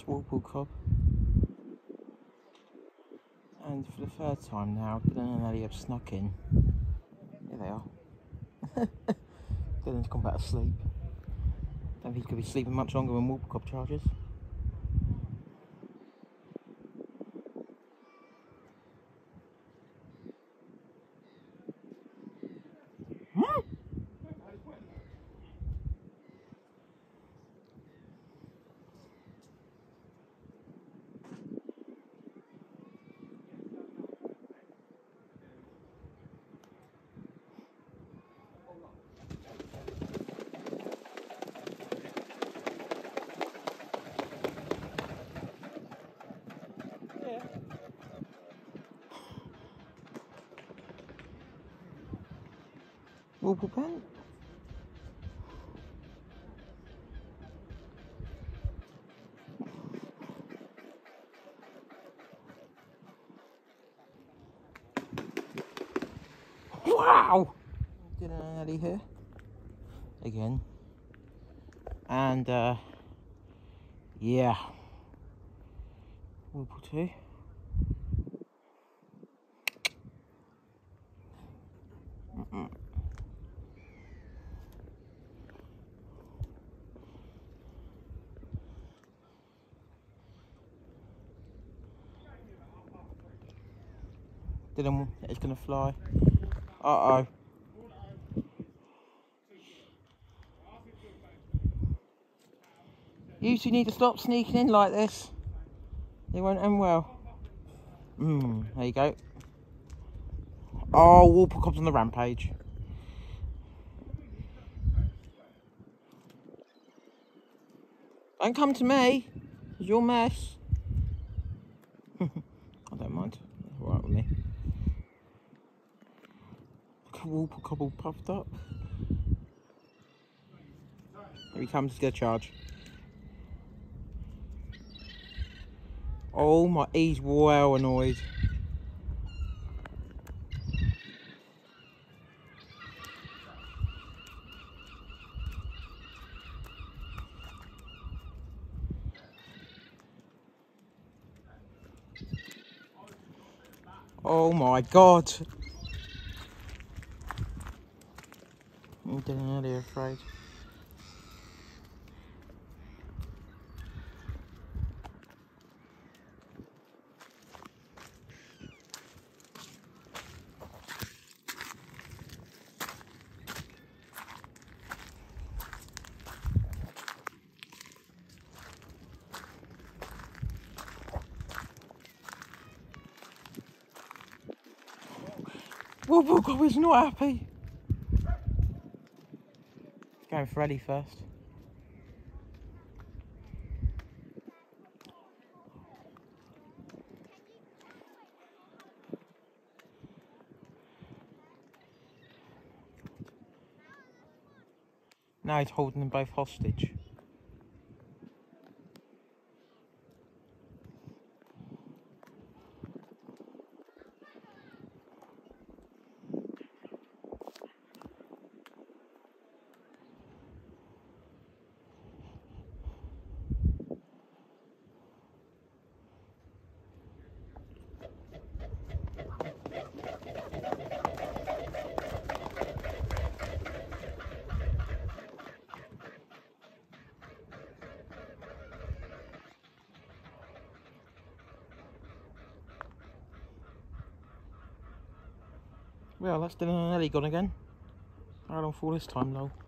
first Walpole cub. And for the third time now, Dylan and Ellie have snuck in. Here they are. Dylan's gone back to sleep. Don't think he could be sleeping much longer when Walpole cub charges. Walpole pen. Wow! Dylan and Ellie here again, and yeah, Walpole 2. Dylan is gonna fly. Uh-oh. You two need to stop sneaking in like this. It won't end well. There you go. Oh, Walpole cub's on the rampage. Don't come to me. It's your mess. I don't mind. It's alright with me. Walpole cub all puffed up. Here he comes to get a charge. Oh my, he's well annoyed. Oh my god. I'm getting out of here, afraid. Walpole cub is not happy. Going for Ellie first. Now he's holding them both hostage. Well, that's Dylan and Ellie gone again. How long for this time, though?